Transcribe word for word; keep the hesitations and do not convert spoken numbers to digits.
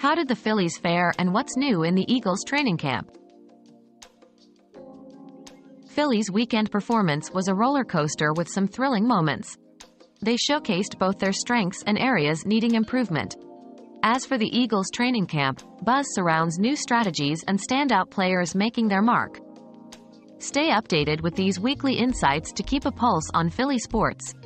How did the Phillies fare and what's new in the Eagles training camp? Phillies' weekend performance was a roller coaster with some thrilling moments. They showcased both their strengths and areas needing improvement. As for the Eagles training camp, buzz surrounds new strategies and standout players making their mark. Stay updated with these weekly insights to keep a pulse on Philly sports.